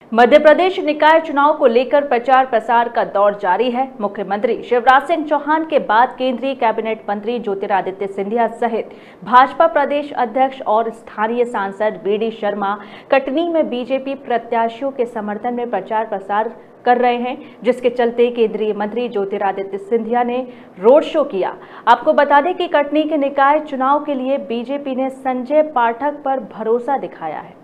मध्य प्रदेश निकाय चुनाव को लेकर प्रचार प्रसार का दौर जारी है। मुख्यमंत्री शिवराज सिंह चौहान के बाद केंद्रीय कैबिनेट मंत्री ज्योतिरादित्य सिंधिया सहित भाजपा प्रदेश अध्यक्ष और स्थानीय सांसद वीडी शर्मा कटनी में बीजेपी प्रत्याशियों के समर्थन में प्रचार प्रसार कर रहे हैं, जिसके चलते केंद्रीय मंत्री ज्योतिरादित्य सिंधिया ने रोड शो किया। आपको बता दें कि कटनी के निकाय चुनाव के लिए बीजेपी ने संजय पाठक पर भरोसा दिखाया है।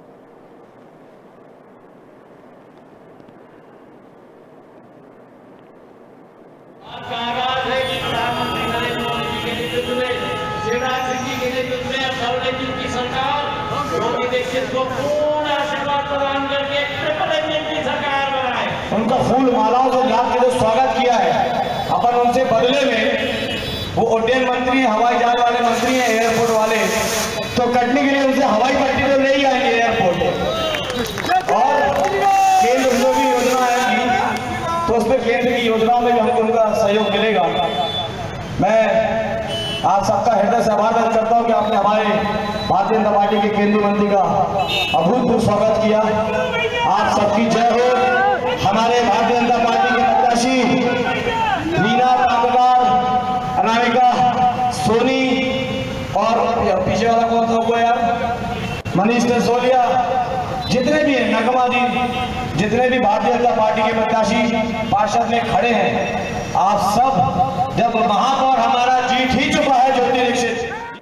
शिवराज सिंह जी के नेतृत्व में की सरकार योगी दीक्षित को पूर्ण आशीर्वाद प्रदान करके ट्रिपल इंजन की सरकार बनाए। उनका फूल मालाओं से लाद के जो स्वागत किया है, अपन उनसे बदले में वो उड्डयन मंत्री हैं, हवाई जहाज वाले मंत्री हैं, एयरपोर्ट वाले, तो कटनी के लिए उनसे हवाई पट्टी तो ले ही आएंगे एयरपोर्ट। और केंद्र जो भी योजना आएगी तो उसमें केंद्र की योजनाओं में भी हमको उनका सहयोग मिलेगा। मैं आप सबका हृदय से आभार व्यक्त करता हूं कि आपने हमारे भारतीय जनता पार्टी के केंद्रीय मंत्री का अभूतपूर्व स्वागत किया। आप सबकी जय हो। हमारे भारतीय जनता पार्टी के प्रत्याशी मीना कामगार, अनामिका सोनी और पीछे वाला कौन सा हुआ यार, मनीष सिसोदिया, जितने भी हैं, नगमा जी, जितने भी भारतीय जनता पार्टी के प्रत्याशी पार्षद में खड़े हैं, आप सब जब महापौर हमारा